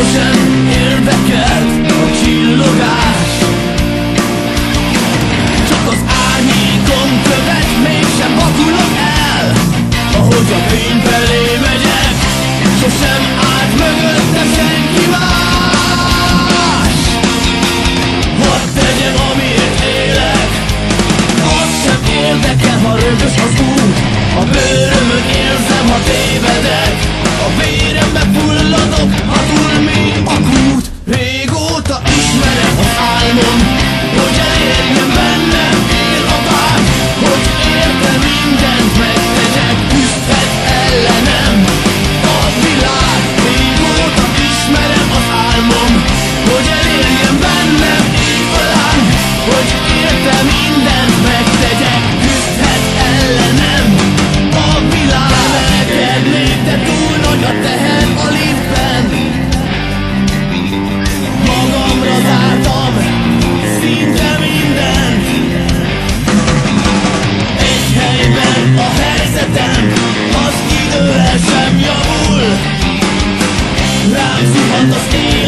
Sosem érdekelt a csillogás, csak az árnyékon követ, mégsem vakulok el. Ahogy a fény felé megyek, sosem állt mögöttem senki más. Hadd tegyem, amiért élek, az sem érdekel, ha rögös az út. A bőrömön érzem, ha tévedek, a vérembe fulladok, ha túl mély a kút. Régóta ismerem az álmom, hogy elérjem bennem él a vágy, hogy érte mindent megtegyek, küzdhet ellenem a világ. Régóta ismerem az álmom, hogy elérjem bennem él a lány, hogy érte mindent megtegyek, küzdhet ellenem a világ. Emelkednék, de túl nagy a teher a liftben, magamra zártam szinte mindent. Egy helyben a helyzetem, az idővel sem javul, rám zuhant az ég.